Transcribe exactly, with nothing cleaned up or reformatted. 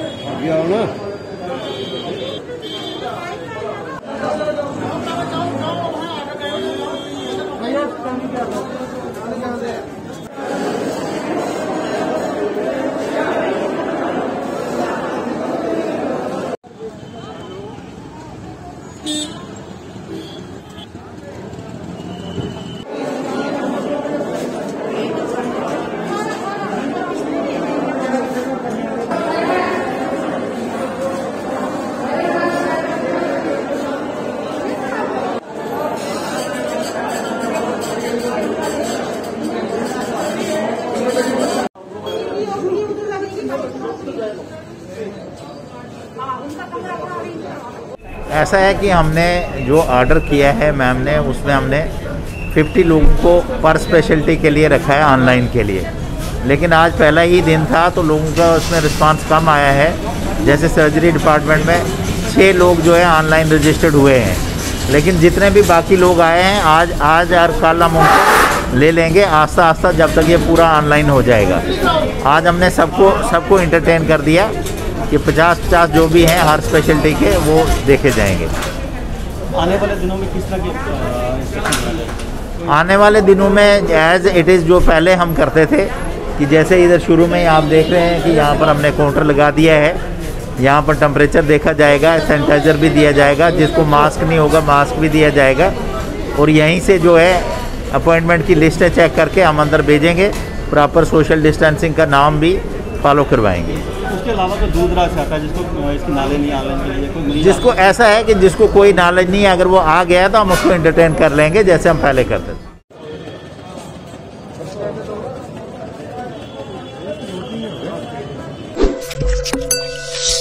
ना। ऐसा है कि हमने जो ऑर्डर किया है मैम ने, उसमें हमने पचास लोगों को पर स्पेशलिटी के लिए रखा है ऑनलाइन के लिए। लेकिन आज पहला ही दिन था तो लोगों का उसमें रिस्पांस कम आया है। जैसे सर्जरी डिपार्टमेंट में छः लोग जो है ऑनलाइन रजिस्टर्ड हुए हैं, लेकिन जितने भी बाकी लोग आए हैं आज आज और कल हम उनको ले लेंगे आस्ता आस्ता, जब तक ये पूरा ऑनलाइन हो जाएगा। आज हमने सबको सबको इंटरटेन कर दिया कि पचास पचास जो भी हैं हर स्पेशलिटी के वो देखे जाएंगे। आने वाले दिनों में किस तरह के आने वाले दिनों में एज इट इज़ जो पहले हम करते थे कि जैसे इधर शुरू में आप देख रहे हैं कि यहाँ पर हमने काउंटर लगा दिया है, यहाँ पर टेम्परेचर देखा जाएगा, सैनिटाइज़र भी दिया जाएगा, जिसको मास्क नहीं होगा मास्क भी दिया जाएगा, और यहीं से जो है अपॉइंटमेंट की लिस्टें चेक करके हम अंदर भेजेंगे। प्रॉपर सोशल डिस्टेंसिंग का नाम भी फॉलो करवाएंगे। उसके अलावा तो दूर दराज से आता है जिसको इसकी नॉलेज नहीं ऑनलाइन के लिए, कोई जिसको ऐसा है कि जिसको कोई नॉलेज नहीं है, अगर वो आ गया तो हम उसको एंटरटेन कर लेंगे जैसे हम पहले करते थे। you